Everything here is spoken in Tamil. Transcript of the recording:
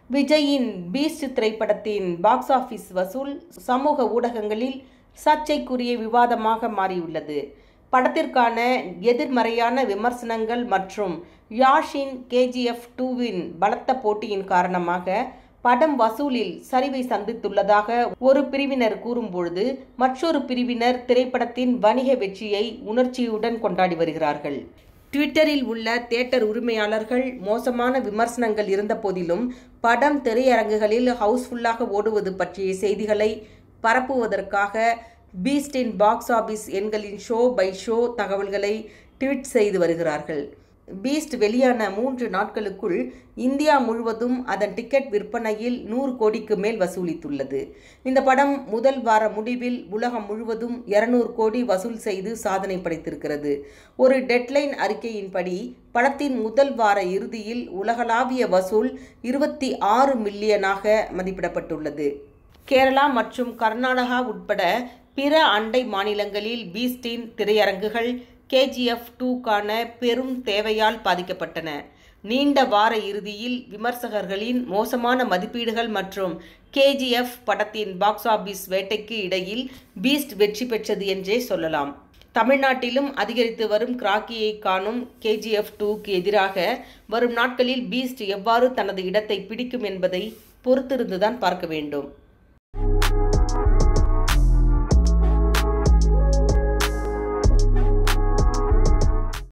விஜயின் பீஸ்ட் திரைப்படத்தின் பாக்ஸ் ஆபீஸ் வசூல் சமூக ஊடகங்களில் சர்ச்சைக்குரிய விவாதமாக மாறியுள்ளது. படத்திற்கான எதிர்மறையான விமர்சனங்கள் மற்றும் யாஷின் கேஜிஎஃப் 2வின் பலத்த போட்டியின் காரணமாக படம் வசூலில் சரிவை சந்தித்துள்ளதாக ஒரு பிரிவினர் கூறும்பொழுது, மற்றொரு பிரிவினர் திரைப்படத்தின் வணிக வெற்றியை உணர்ச்சியுடன் கொண்டாடி வருகிறார்கள். ட்விட்டரில் உள்ள தியேட்டர் உரிமையாளர்கள் மோசமான விமர்சனங்கள் இருந்த போதிலும் படம் திரையரங்குகளில் ஹவுஸ்ஃபுல்லாக ஓடுவது பற்றிய செய்திகளை பரப்புவதற்காக பீஸ்டின் பாக்ஸ் ஆபீஸ் எண்களின் ஷோ பை ஷோ தகவல்களை ட்வீட் செய்து வருகிறார்கள். பீஸ்ட் வெளியான 3 நாட்களுக்குள் இந்தியா முழுவதும் அதன் டிக்கெட் விற்பனையில் 100 கோடிக்கு மேல் வசூலித்துள்ளது. இந்த படம் முதல் வார முடிவில் உலகம் முழுவதும் 200 கோடி வசூல் செய்து சாதனை படைத்திருக்கிறது. ஒரு டெட்லைன் அறிக்கையின்படி படத்தின் முதல் வார இறுதியில் உலகளாவிய வசூல் 26 மில்லியனாக மதிப்பிடப்பட்டுள்ளது. கேரளா மற்றும் கர்நாடகா உட்பட பிற அண்டை மாநிலங்களில் பீஸ்டின் திரையரங்குகள் கேஜிஎஃப் 2க்கான பெரும் தேவையால் பாதிக்கப்பட்டன. நீண்ட வார இறுதியில் விமர்சகர்களின் மோசமான மதிப்பீடுகள் மற்றும் கேஜிஎஃப் படத்தின் பாக்ஸ் ஆபீஸ் வேட்டைக்கு இடையில் பீஸ்ட் வெற்றி பெற்றது என்றே சொல்லலாம். தமிழ்நாட்டிலும் அதிகரித்து வரும் கிராக்கியை காணும் கேஜிஎஃப் 2க்கு எதிராக வரும் நாட்களில் பீஸ்ட் எவ்வாறு தனது இடத்தை பிடிக்கும் என்பதை பொறுத்திருந்துதான் பார்க்க வேண்டும்.